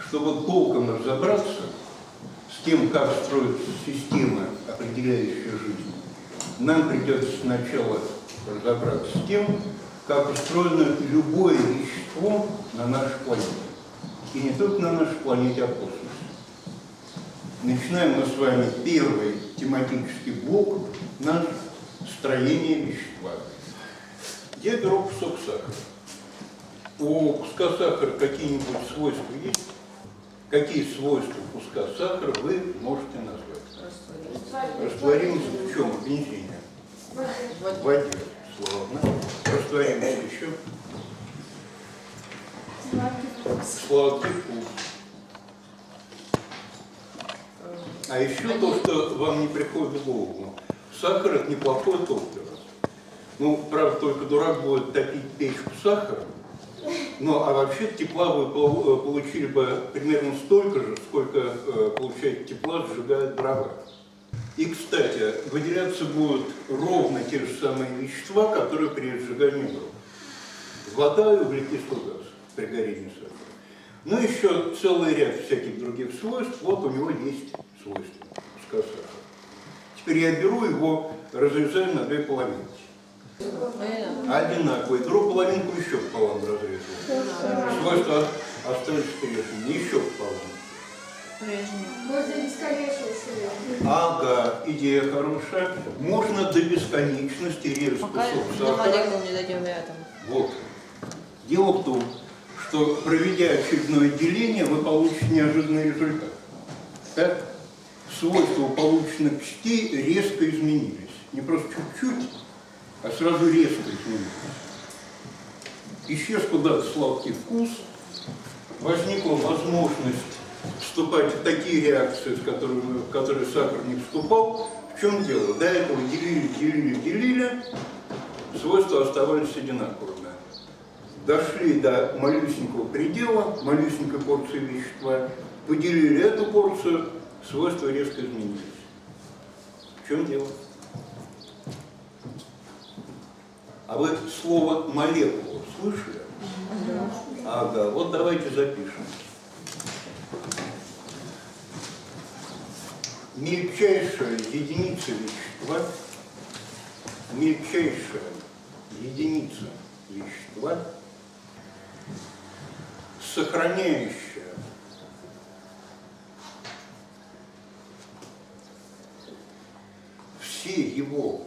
чтобы толком разобраться с тем, как строится система, определяющая жизнь, нам придется сначала разобраться с тем, как устроено любое вещество на нашей планете. И не только на нашей планете, а в космосе. Начинаем мы с вами первый тематический блок наш «Строение вещества». Где беру кусок сахара? У куска сахара какие-нибудь свойства есть? Какие свойства куска сахара вы можете назвать? Растворимость в чем? В бензине. В воде. Славно. Растворимость еще? Сладкий вкус. А еще то, что вам не приходит в голову. Сахар – это неплохое топливо. Ну, правда, только дурак будет топить печку сахаром. Ну, а вообще тепла вы получили бы примерно столько же, сколько получает тепла, сжигает дрова. И, кстати, выделяться будут ровно те же самые вещества, которые при сжигании дров. Вода и углекислый газ при горении сахара. Ну, еще целый ряд всяких других свойств. Вот у него есть свойства куска сахара. Теперь я беру его, разрезаю на две половинки. Одинаковые. Другую половинку еще пополам разрезаю. Свойства остались прежними. Еще пополам. Можно бесконечность. Ага, идея хорошая. Можно до бесконечности резать кусок сахара. Вот. Дело в том, что, проведя очередное деление, вы получите неожиданный результат. Так? Свойства полученных частей резко изменились. Не просто чуть-чуть, а сразу резко изменились. Исчез куда-то сладкий вкус, возникла возможность вступать в такие реакции, в которые сахар не вступал. В чем дело? До этого делили, свойства оставались одинаковыми. Дошли до малюсенького предела, малюсенькой порции вещества, поделили эту порцию, свойства резко изменились. В чем дело? А вы слово «молекула» слышали? Ага, вот давайте запишем. Мельчайшая единица вещества, сохраняющая все его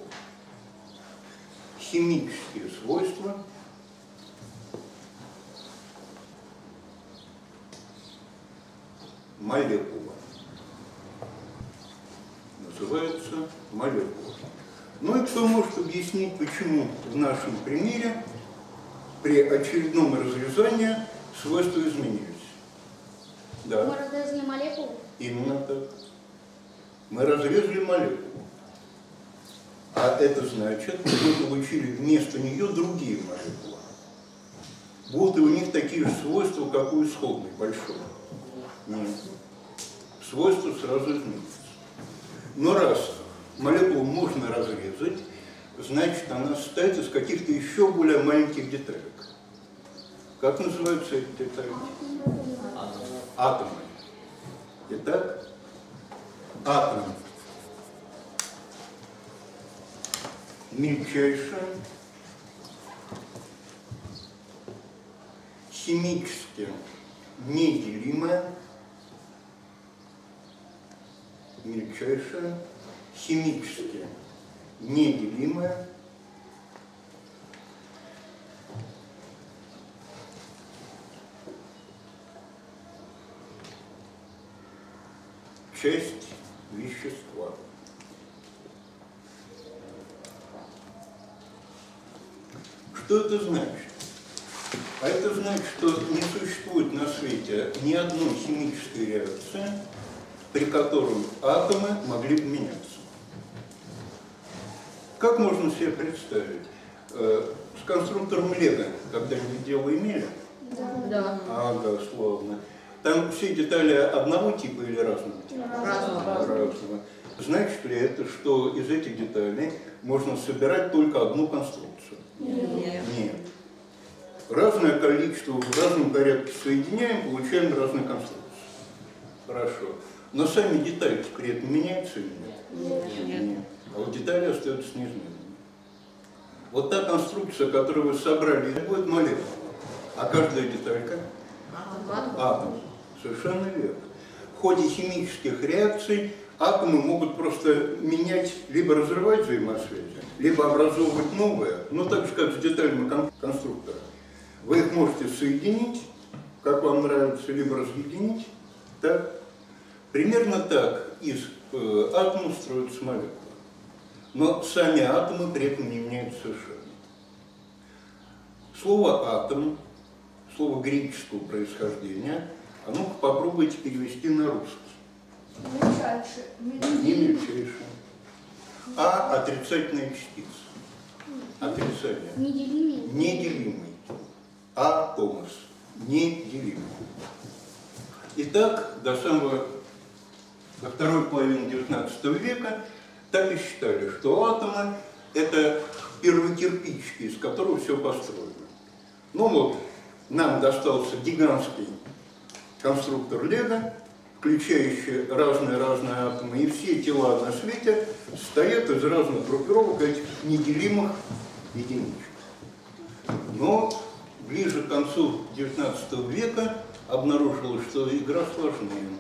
химические свойства, молекула. Называется молекула. Ну и кто может объяснить, почему в нашем примере при очередном разрезании свойства изменились? Да. Мы разрезали молекулу? Именно так. Мы разрезали молекулу. А это значит, мы получили вместо нее другие молекулы. Будут и у них такие же свойства, как у исходной большой? Нет. Свойства сразу изменятся. Но раз молекулу можно разрезать, значит, она состоит из каких-то еще более маленьких деталек. Как называются эти детали? Атомы. Итак, атом. Мельчайшая, химически неделимая, мельчайшая, химически неделимая, часть вещества. Что это значит? А это значит, что не существует на свете ни одной химической реакции, при которой атомы могли бы меняться. Как можно себе представить? С конструктором Лего когда-нибудь дело имели? Да. Ага, славно. Там все детали одного типа или разного типа? Разного. Значит ли это, что из этих деталей можно собирать только одну конструкцию? Нет. Разное количество в разном порядке соединяем, получаем разные конструкции. Хорошо. Но сами детали при этом меняются или нет? Нет. А вот детали остаются неизменными. Вот та конструкция, которую вы собрали, будет молекула. А каждая деталька? Атом. Совершенно верно. В ходе химических реакций атомы могут просто менять, либо разрывать взаимосвязи, либо образовывать новые, но так же, как с деталями конструктора. Вы их можете соединить, как вам нравится, либо разъединить. Так? Примерно так из атома строятся молекулы. Но сами атомы при этом не меняются совершенно. Слово «атом», слово греческого происхождения, а ну-ка попробуйте перевести на русский. Мельчайший. Не мельчайший. А отрицательная частица. Отрицание. Неделимый. Неделимый. Атомос. Неделимый. Итак, до второй половины XIX века так и считали, что атомы – это первые кирпичики, из которого все построено. Ну вот, нам достался гигантский конструктор Лего, включающий разные атомы, и все тела на свете состоят из разных группировок этих неделимых единичек. Но ближе к концу XIX века обнаружилось, что игра сложнее.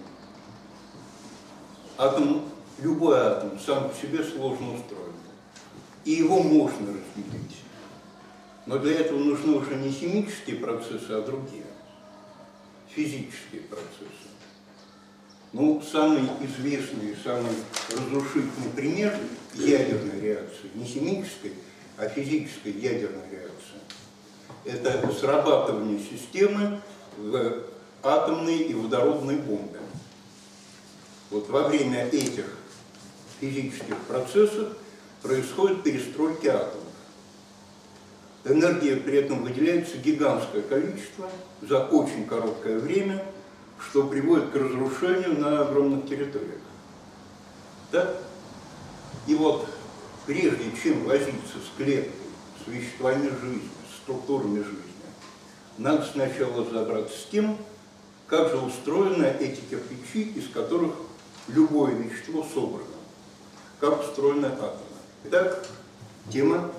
Любой атом сам по себе сложно устроен, и его можно разделить. Но для этого нужны уже не химические процессы, а другие, физические процессы. Ну, самый известный, самый разрушительный пример ядерной реакции, не химической, а физической ядерной реакции, это срабатывание системы в атомной и водородной бомбе. Вот во время этих физических процессов происходит перестройка атомов. Энергии при этом выделяется гигантское количество за очень короткое время, что приводит к разрушению на огромных территориях. Так? И вот прежде чем возиться с клеткой, с веществами жизни, с структурами жизни, надо сначала разобраться с тем, как же устроены эти кирпичи, из которых любое вещество собрано, как устроены атомы. Итак, тема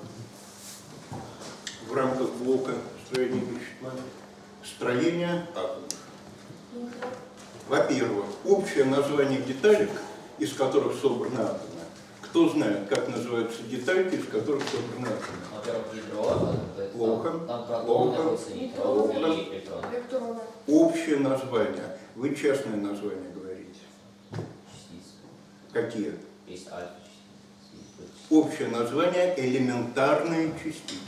в рамках блока строения вещества – строение атомов. Во-первых, общее название деталек, из которых собраны атомы. Кто знает, как называются детальки, из которых собраны атомы? Во-первых, ядро, Плохо. там протоны Плохо. находятся, нейтроны и электроны. Общее название. Вы частное название говорите. Частицы. Какие? Есть альфа-частицы. Общее название – элементарные частицы.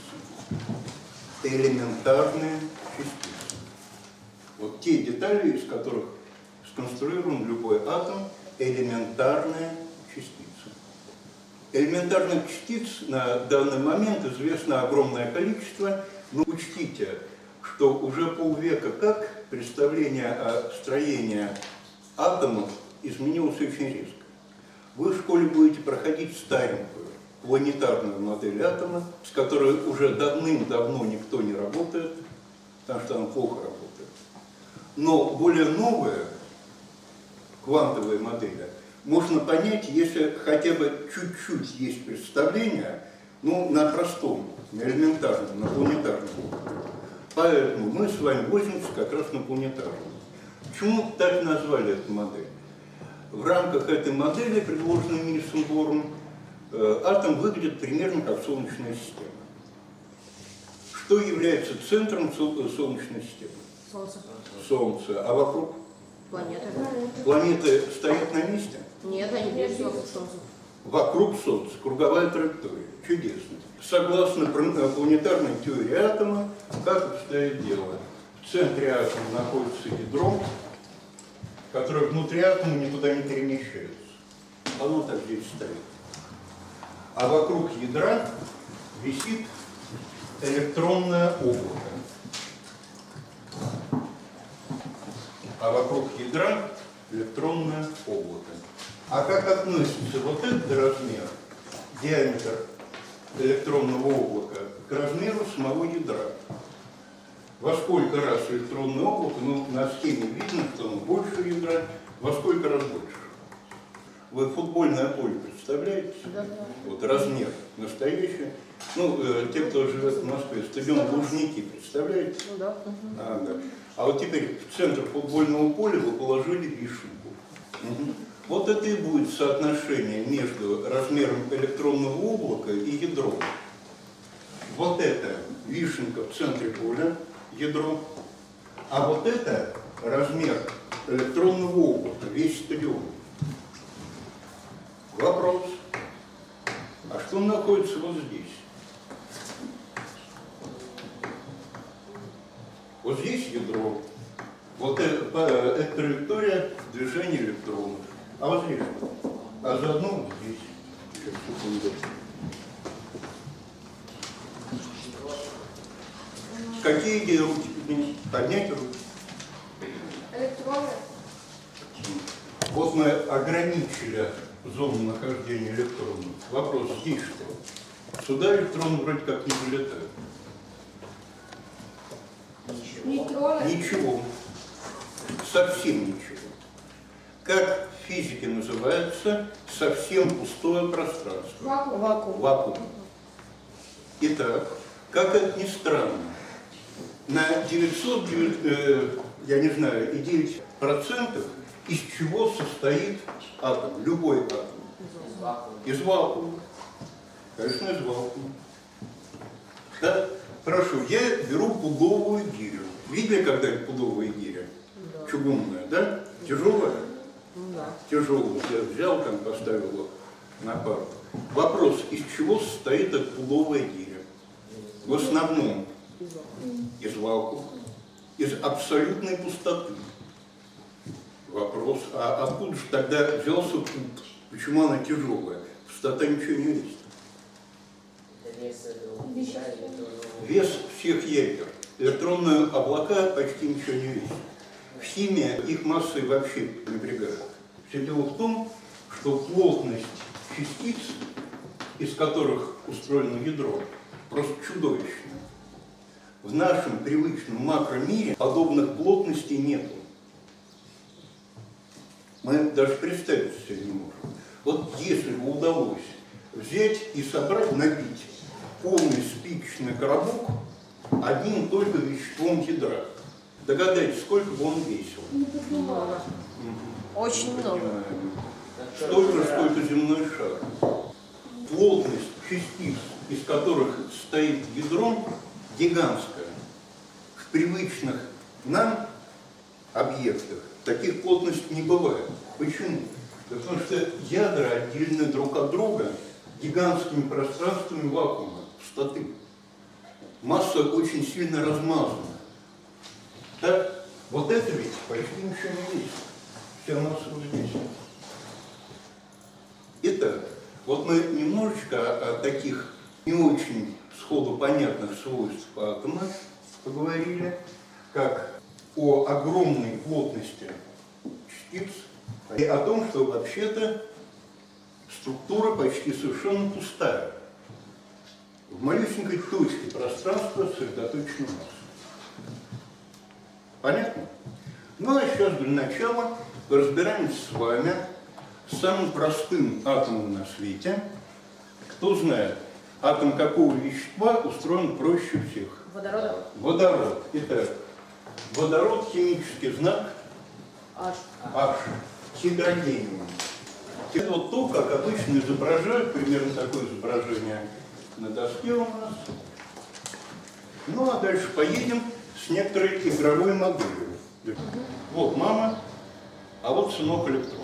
Элементарные частицы. Вот те детали, из которых сконструирован любой атом, элементарные частицы. Элементарных частиц на данный момент известно огромное количество, но учтите, что уже полвека как представление о строении атомов изменилось очень резко. Вы в школе будете проходить старенькую планетарную модель атома, с которой уже давным-давно никто не работает, потому что она плохо работает. Но более новая квантовая модель можно понять, если хотя бы чуть-чуть есть представление, ну, на простом, на элементарном, на планетарном. Поэтому мы с вами возимся как раз на планетарном. Почему так назвали эту модель? В рамках этой модели, предложенной Нильсом Бором, атом выглядит примерно как Солнечная система. Что является центром Солнечной системы? Солнце. Солнце. А вокруг? Планета. Планеты стоят на месте? Нет, они движутся вокруг Солнца. Вокруг Солнца. Круговая траектория. Чудесно. Согласно планетарной теории атома, как обстоит дело? В центре атома находится ядро, которое внутри атома никуда не перемещается. Оно так здесь стоит. А вокруг ядра висит электронное облако. А вокруг ядра электронное облако. А как относится вот этот размер, диаметр электронного облака, к размеру самого ядра? Во сколько раз электронное облако, ну, на схеме видно, что оно больше ядра, во Вы футбольное поле представляете? Да. Вот размер настоящий. Ну, те, кто живет в Москве, стадион Лужники, представляете? Ну да. Да. А вот теперь в центр футбольного поля вы положили вишенку. Вот это и будет соотношение между размером электронного облака и ядром. Вот это вишенка в центре поля, ядро, а вот это размер электронного облака, весь стадион. Вопрос. А что находится вот здесь? Вот здесь ядро. Вот это траектория движения электронов. А вот здесь что? А заодно вот здесь. Сейчас, секунду. Какие идеи руки поднять? Поднять руки. Электроны. Вот мы ограничили зону нахождения электронов. Вопрос, здесь что? Сюда электроны вроде как не вылетают. Нейтроны. Ничего. Совсем ничего. Как в физике называется совсем пустое пространство? Вакуум. Вакуум. Итак, как это ни странно, на 9,9% из чего состоит атом, любой атом? Из вакуума. Конечно, из вакуума. Да? Хорошо, я беру пудовую гирю. Видели когда-нибудь пудовую гирю? Да. Чугунная, да? Тяжелая? Да. Тяжелую. Я взял, там поставил его на пару. Вопрос, из чего состоит эта пудовая гиря? В основном из вакуума, из абсолютной пустоты. Вопрос, а откуда же тогда взялся пуд? Почему она тяжелая? Пустота ничего не весит. Вес всех ядер. Электронные облака почти ничего не весят. В химии их массой вообще напрягают. Все дело в том, что плотность частиц, из которых устроено ядро, просто чудовищная. В нашем привычном макромире подобных плотностей нету. Мы даже представить себе не можем. Вот если бы удалось взять и собрать, набить полный спичечный коробок одним только веществом ядра, догадайтесь, сколько бы он весил? Много. Очень много. Столько, сколько земной шар. Плотность частиц, из которых состоит ядро, гигантская. В привычных нам объектах таких плотностей не бывает. Почему? Да потому что ядра отдельны друг от друга гигантскими пространствами вакуума, пустоты. Масса очень сильно размазана. Так, вот это ведь почти ничего не весит. Вся масса вот здесь. Итак, вот мы немножечко о таких не очень сходу понятных свойств атома поговорили, как о огромной плотности частиц и о том, что вообще-то структура почти совершенно пустая. В малюсенькой точке пространства сосредоточена масса. Понятно? Ну а сейчас для начала разбираемся с вами с самым простым атомом на свете. Кто знает, атом какого вещества устроен проще всех? Водород. Водород. Итак, водород, химический знак H. H, гидрогениум. Это вот то, как обычно изображают, примерно такое изображение на доске у нас. Ну а дальше поедем с некоторой игровой моделью. Вот мама, а вот сынок электрон.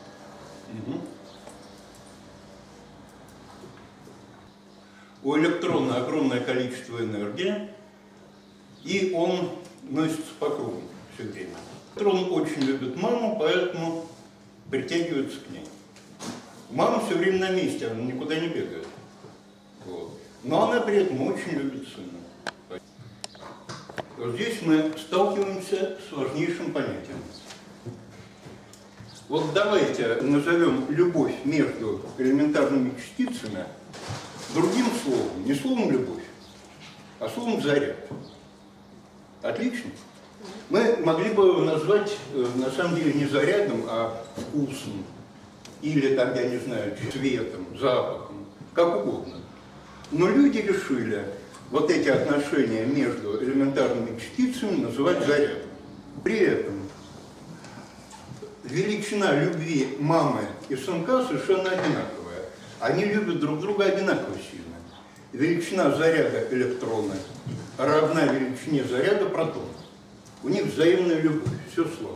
У электрона огромное количество энергии, и он носится по кругу все время. Электрон очень любит маму, поэтому притягивается к ней. Мама все время на месте, она никуда не бегает. Вот. Но она при этом очень любит сына. Вот здесь мы сталкиваемся с важнейшим понятием. Вот давайте назовем любовь между элементарными частицами другим словом. Не словом любовь, а словом заряд. Отлично? Мы могли бы его назвать, на самом деле, не зарядом, а вкусом. или там, я не знаю, цветом, запахом, как угодно. Но люди решили вот эти отношения между элементарными частицами называть зарядом. При этом величина любви мамы и сынка совершенно одинаковая. Они любят друг друга одинаково сильно. Величина заряда электрона равна величине заряда протона. У них взаимная любовь, все сложно.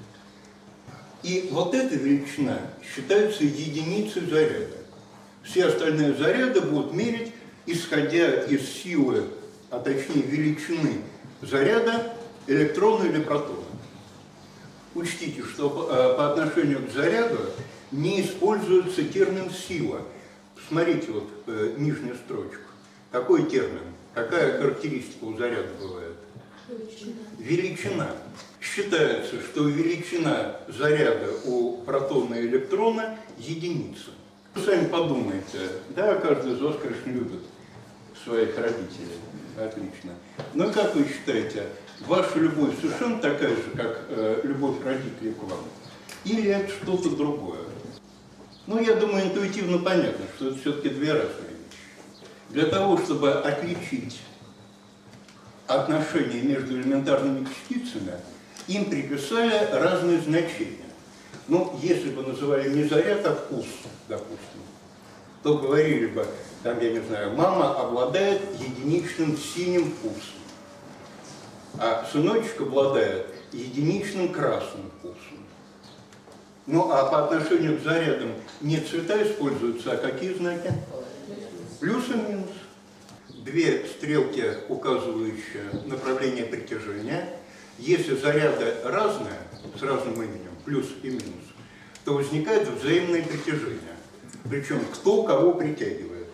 И вот эта величина считается единицей заряда. Все остальные заряды будут мерить, исходя из силы, а точнее величины заряда электрона или протона. Учтите, что по отношению к заряду не используется термин «сила». Посмотрите вот нижнюю строчку. Какой термин? Какая характеристика у заряда бывает? Величина. Считается, что величина заряда у протона и электрона единица. Вы сами подумайте, да, каждый из вас, конечно, любит своих родителей. Отлично. Но как вы считаете, ваша любовь совершенно такая же, как любовь родителей к вам? Или это что-то другое? Ну, я думаю, интуитивно понятно, что это все-таки две разные вещи. Для того, чтобы отличить отношения между элементарными частицами, им приписали разные значения. Ну, если бы называли не заряд, а вкус, допустим, то говорили бы, там, я не знаю, мама обладает единичным синим вкусом, а сыночек обладает единичным красным вкусом. Ну, а по отношению к зарядам не цвета используются, а какие знаки? Плюс и минус. Две стрелки, указывающие направление притяжения. Если заряды разные, с разным именем, плюс и минус, то возникает взаимное притяжение. Причем кто кого притягивает.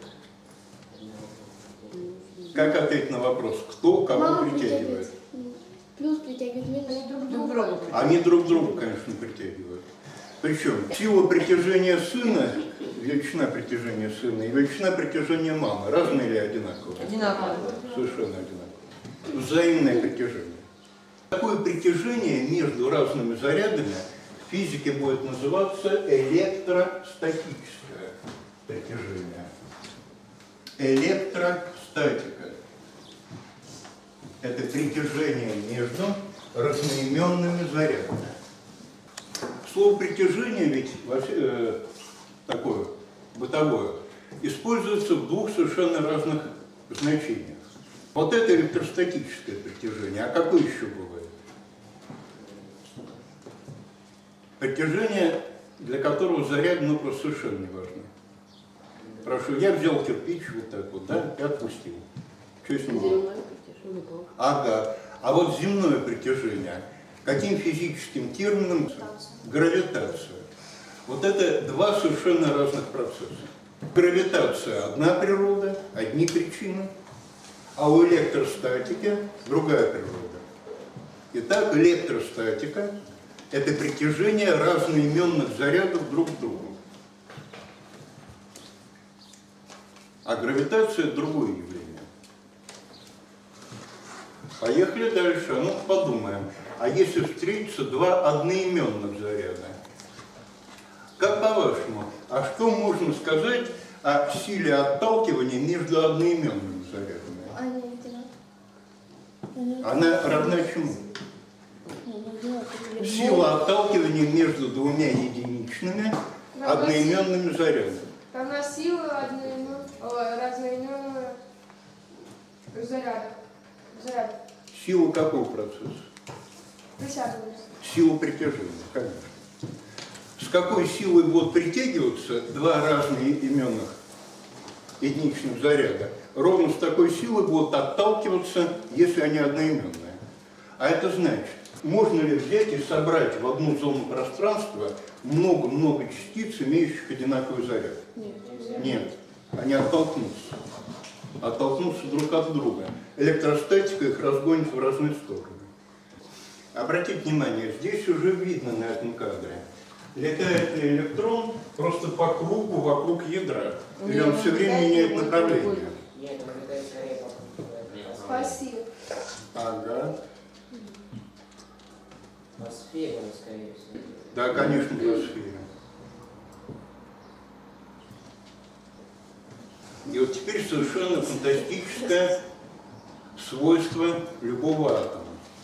Как ответить на вопрос, кто кого притягивает? Плюс притягивает минус друг друга. Они друг друга, конечно, притягивают. Причем сила притяжения сына, величина притяжения сына и величина притяжения мамы разные или одинаковые? Одинаковые. Совершенно одинаковые. Взаимное притяжение. Такое притяжение между разными зарядами в физике будет называться электростатическое притяжение. Электростатика. Это притяжение между разноименными зарядами. Слово притяжение ведь такое бытовое используется в двух совершенно разных значениях. Вот это электростатическое притяжение. А какое еще бывает? Притяжение, для которого заряд, ну, просто совершенно не важно. Прошу, я взял кирпич вот так вот, да, и отпустил. Что с ним было? Ага. А вот земное притяжение. Каким физическим термином? Гравитация. Вот это два совершенно разных процесса. Гравитация – одна природа, одни причины, а у электростатики другая природа. Итак, электростатика – это притяжение разноименных зарядов друг к другу. А гравитация – другое явление. Поехали дальше. А ну подумаем. А если встретятся два одноименных заряда? Как по-вашему, а что можно сказать о силе отталкивания между одноименными зарядами? Она равна чему? Сила отталкивания между двумя единичными одноименными зарядами. Равна сила разноименного заряда. Сила какого процесса? Притягивание. Сила притяжения, конечно. С какой силой будут притягиваться два разноименных единичных заряда? Ровно с такой силой будут отталкиваться, если они одноименные. А это значит, можно ли взять и собрать в одну зону пространства много-много частиц, имеющих одинаковый заряд? Нет. Они оттолкнутся. Оттолкнутся друг от друга. Электростатика их разгонит в разные стороны. Обратите внимание, здесь уже видно на этом кадре. Летает ли электрон просто по кругу вокруг ядра? Или он все время меняет направление? Нет, он летает скорее по Спасибо. Ага. сфере, скорее всего. Да, конечно, по сфере. теперь совершенно фантастическое свойство любого атома.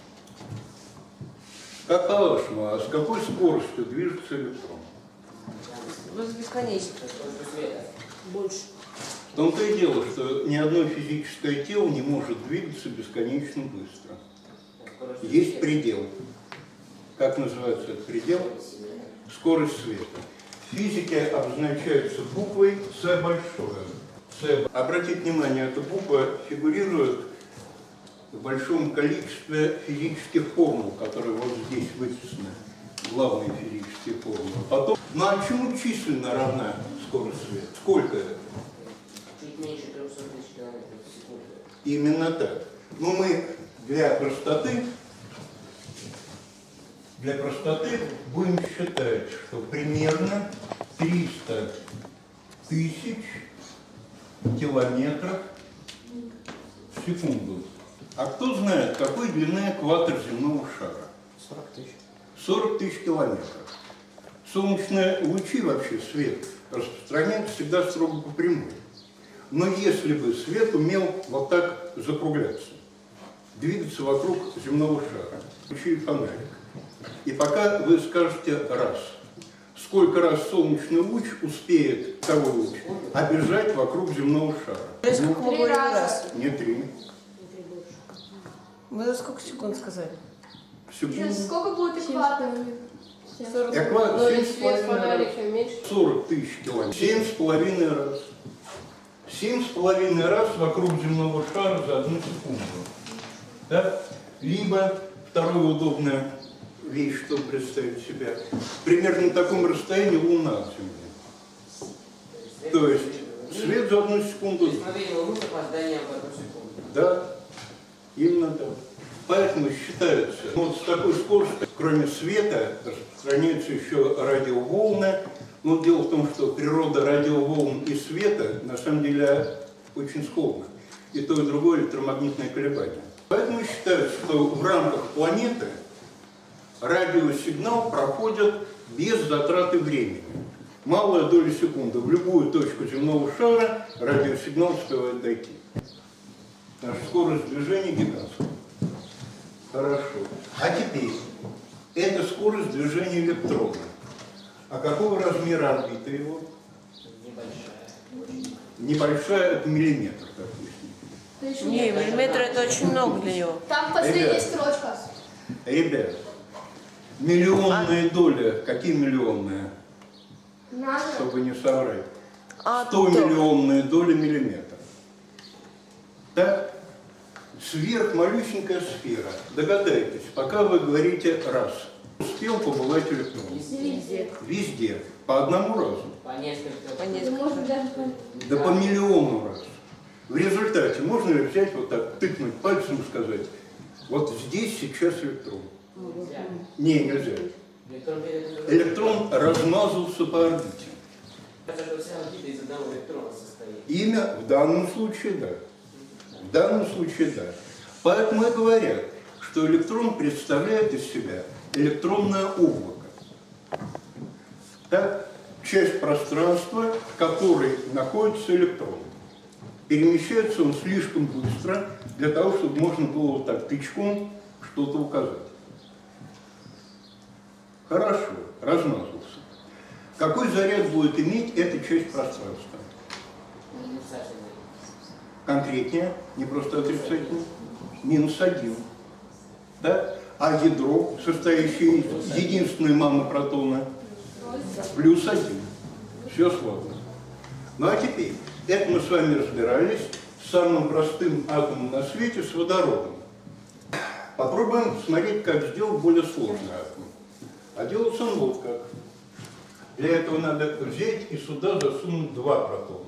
Как по-вашему, а с какой скоростью движется электрон? Бесконечно. Сколько света? Больше. В том-то и дело, что ни одно физическое тело не может двигаться бесконечно быстро. Скорость Есть света. предел. Как называется этот предел? Скорость света. В физике обозначается буквой С большое. С. Обратите внимание, эта буква фигурирует в большом количестве физических формул, которые вот здесь выписаны. Главные физические формулы. Потом, ну а чему численно равна скорость света? Сколько это? Чуть меньше 300 тысяч километров в секунду. Именно так. Но мы для простоты будем считать, что примерно 300 тысяч километров в секунду. А кто знает, какой длины экватор земного шара? 40 тысяч. 40 тысяч километров. Солнечные лучи, вообще свет, распространяются всегда строго по прямой. Но если бы свет умел вот так закругляться, двигаться вокруг земного шара, включили фонарик, и пока вы скажете «раз», сколько раз солнечный луч успеет, второй луч, обежать вокруг земного шара? Сколько мы говорим раз? Не 3. Вы за сколько секунд сказали? Секунду. Сколько будет экватор? 40. Экватор Ну, 7,5 если свет фонарика раз. меньше. 40 тысяч километров. 7,5 раз. 7,5 раз вокруг земного шара за 1 секунду. Да? Либо, вторая удобная вещь, чтобы представить себя, примерно на таком расстоянии Луна от Земли. То есть свет за 1 секунду. Смотрите, Луну с опозданием в 1 секунду. Да, именно так. Поэтому считается, вот с такой скоростью, кроме света, распространяются еще радиоволны. Но дело в том, что природа радиоволн и света на самом деле очень сходна. И то, и другое электромагнитное колебание. Поэтому считается, что в рамках планеты радиосигнал проходит без затраты времени. Малая доля секунды. В любую точку земного шара радиосигнал успевает дойти. Наша скорость движения гигантская. Хорошо. А теперь, это скорость движения электрона. А какого размера орбита его? Небольшая. Небольшая, это миллиметр, допустим. Не, миллиметр это очень много для него. Там последняя Ребят. строчка. Ребят, миллионная доля, какие миллионные, Надо. чтобы не соврать? 100 Атом. миллионная доля миллиметра. Так? Сверхмалюсенькая сфера. Догадайтесь, пока вы говорите «раз», успел побывать электрон? Везде. Везде. По одному разу. По несколько. По Да несколько. может даже Да по миллиону раз. В результате можно ли взять вот так, тыкнуть пальцем и сказать, вот здесь сейчас электрон? Нельзя. Не, нельзя. Электрон перед- Электрон размазался по орбите. Кажется, что вся орбита из одного электрона состоит. Имя в данном случае да. В данном случае да. Поэтому и говорят, что электрон представляет из себя электронное облако. Так, часть пространства, в которой находится электрон. Перемещается он слишком быстро для того, чтобы можно было вот так тычком что-то указать. Хорошо, размазался. Какой заряд будет иметь эта часть пространства? Отрицательный. Конкретнее, не просто отрицательно, -1. Да? А ядро, состоящее из единственной мамы протона, +1. Все сложно. Ну а теперь, это мы с вами разбирались с самым простым атомом на свете, с водородом. Попробуем посмотреть, как сделать более сложный атом. А делается он вот как. Для этого надо взять и сюда засунуть 2 протона.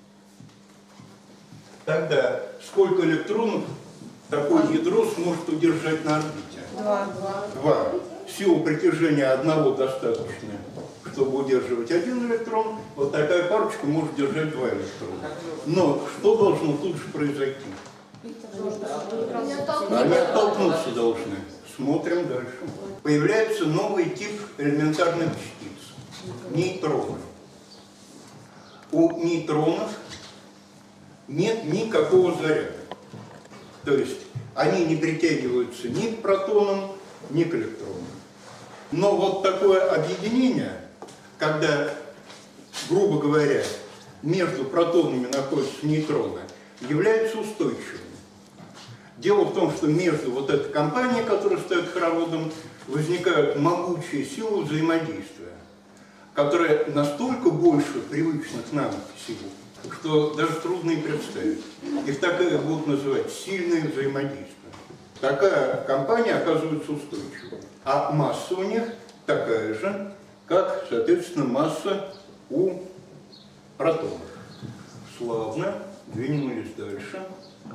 Тогда сколько электронов такое ядро сможет удержать на орбите? 2. 2. Силу притяжения одного достаточно, чтобы удерживать 1 электрон. Вот такая парочка может держать 2 электрона. Но что должно тут же произойти? Не Они оттолкнуться должны. Смотрим дальше. Появляется новый тип элементарных частиц. Нейтроны. У нейтронов нет никакого заряда. То есть они не притягиваются ни к протонам, ни к электронам. Но вот такое объединение, когда, грубо говоря, между протонами находятся нейтроны, является устойчивым. Дело в том, что между вот этой компанией, которая стоит хороводом, возникают могучие силы взаимодействия, которые настолько больше привычных нам сил, что даже трудно и представить. Их так и будут называть сильные взаимодействия. Такая компания оказывается устойчивой. А масса у них такая же, как, соответственно, масса у протонов. Славно. Двинулись дальше.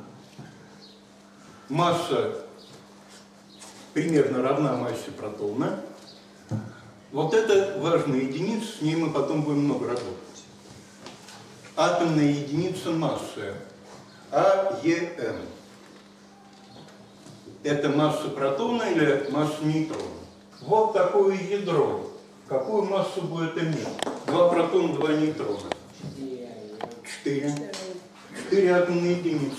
Масса примерно равна массе протона. Вот это важная единица, с ней мы потом будем много работать. Атомная единица массы АЕН. Это масса протона или масса нейтрона. Вот такое ядро. Какую массу будет иметь? 2 протона, 2 нейтрона. 4 атомные единицы.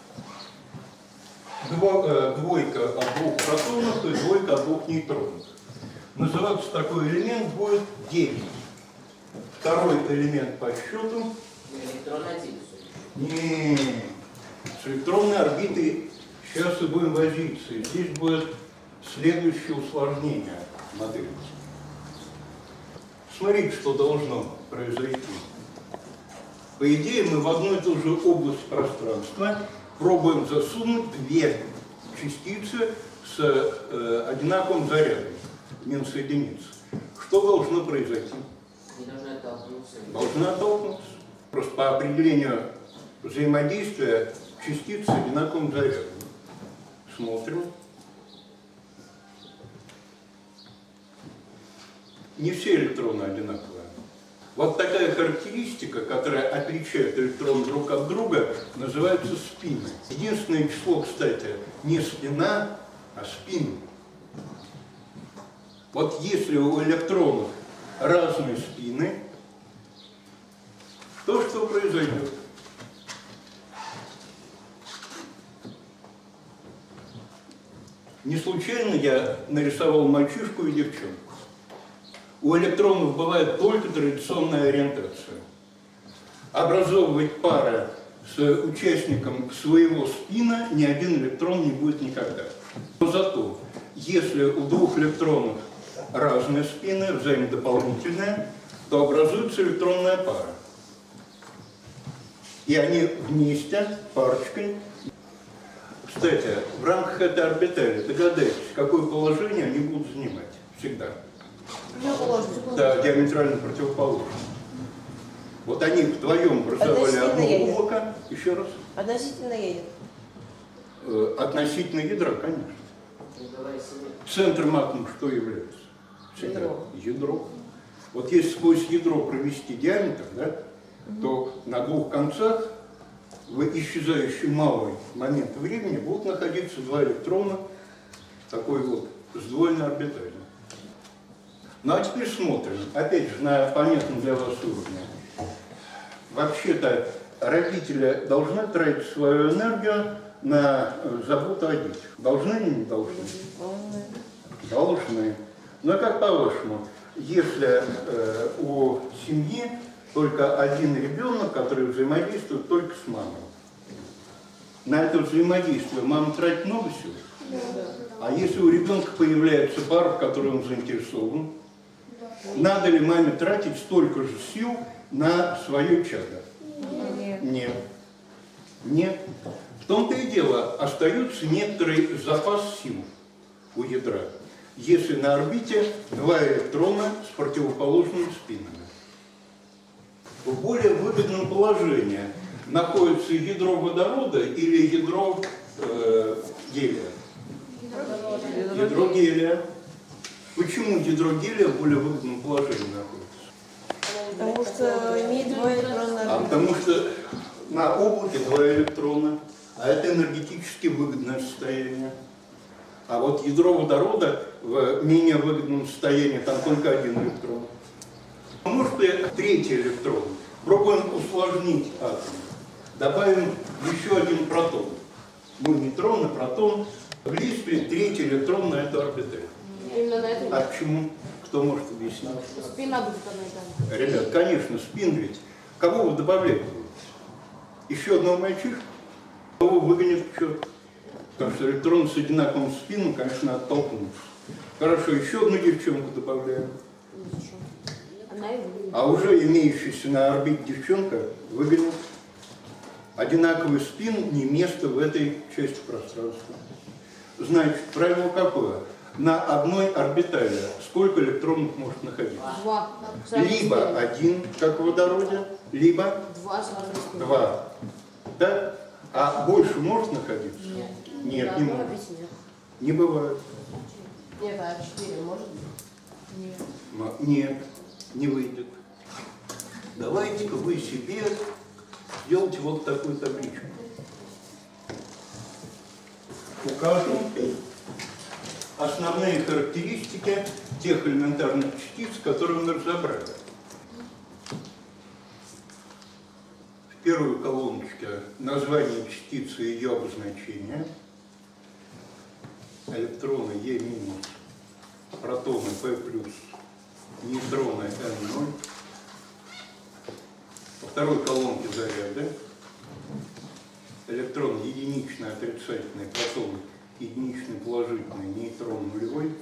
Двойка от 2 протонов и двойка от 2 нейтронов. Называться такой элемент будет 9. Второй элемент по счету. Электронный один. Нет. С электронной орбитой сейчас и будем возиться. И здесь будет следующее усложнение модели. Смотрите, что должно произойти. По идее, мы в одну и ту же область пространства пробуем засунуть 2 частицы с одинаковым зарядом, минус единицы. Что должно произойти? Они должны оттолкнуться. Должны оттолкнуться. Просто по определению взаимодействия частиц с одинаковым зарядом. Смотрим. Не все электроны одинаковые. Вот такая характеристика, которая отличает электроны друг от друга, называется спины. Единственное число, кстати, не спина, а спин. Вот если у электронов разные спины, то что произойдет? Не случайно я нарисовал мальчишку и девчонку. У электронов бывает только традиционная ориентация. Образовывать пары с участником своего спина ни один электрон не будет никогда. Но зато, если у 2 электронов разные спины, взаимодополнительные, то образуется электронная пара. И они вместе, парочкой. Кстати, в рамках этой орбитали догадайтесь, какое положение они будут занимать всегда. Да, диаметрально противоположно. Вот они вдвоем образовали одно облако. Еще раз. Относительно ядер. Относительно ядра, конечно. Центром атома что является? Ядро. Вот если сквозь ядро провести диаметр, да, то на 2 концах в исчезающий малый момент времени будут находиться 2 электрона, такой вот сдвоенной орбитали. Ну а теперь смотрим, опять же, на понятном для вас уровне. Вообще-то родители должны тратить свою энергию на заботу о детях. Должны или не должны? Должны. Но как по-вашему, если у семьи только один ребенок, который взаимодействует только с мамой, на это взаимодействие мама тратит много сил? А если у ребенка появляется пара, в которой он заинтересован, надо ли маме тратить столько же сил на свое чадо? Нет. Нет. В том-то и дело, остается некоторый запас сил у ядра, если на орбите 2 электрона с противоположными спинами. В более выгодном положении находится ядро водорода или ядро гелия? Ядро гелия. Почему ядро гелия в более выгодном положении находится? Потому что имеет 2 электрона. Потому что на облаке 2 электрона, а это энергетически выгодное состояние. А вот ядро водорода в менее выгодном состоянии, там только 1 электрон. Может, и 3-й электрон. Пробуем усложнить атом. добавим еще один протон. Ну, нейтрон и протон. Близкий третий электрон на эту орбиталь. Именно на этом. А почему? Кто может объяснить? Спина будет одна и та же. Ребят, конечно, спин ведь. Кого вы добавляете? Еще одного мальчишку? Кого выгонят в черт? Потому что электрон с одинаковым спином, конечно, оттолкнут. Хорошо, еще одну девчонку добавляем. Она и выглядит. А уже имеющаяся на орбите девчонка выгонит. Одинаковый спин не место в этой части пространства. Значит, правило какое? На одной орбитали сколько электронов может находиться? 2. Либо один, как в водороде, либо 2 сразу. 2. Да? А больше может находиться? Нет. Нет, не может. Нет. Не бывает. Нет, а 4 может быть? Нет. Нет, не выйдет. Давайте-ка вы себе сделайте вот такую табличку. Укажем основные характеристики тех элементарных частиц, которые мы разобрали. В первой колоночке название частицы и ее обозначение. Электроны Е-, протоны P+, нейтроны N0. Во второй колонке заряды. Электрон единичный, отрицательный, протон единичный, положительный, нейтрон нулевой.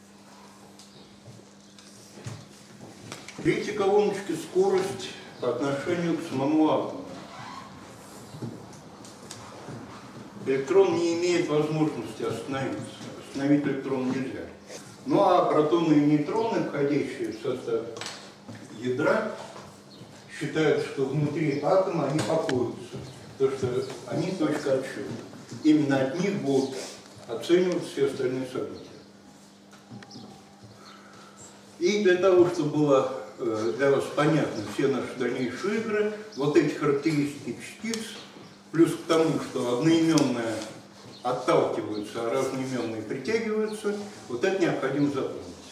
В третьей колоночке скорость по отношению к самому атому. Электрон не имеет возможности остановиться. Остановить электрон нельзя. Ну а протоны и нейтроны, входящие в состав ядра, считают, что внутри атома они покоятся, потому что они точка отсчета. Именно от них будут оцениваться все остальные события. И для того, чтобы было для вас понятны все наши дальнейшие игры, вот эти характеристики частиц, плюс к тому, что одноименные отталкиваются, а разноименные притягиваются, вот это необходимо запомнить.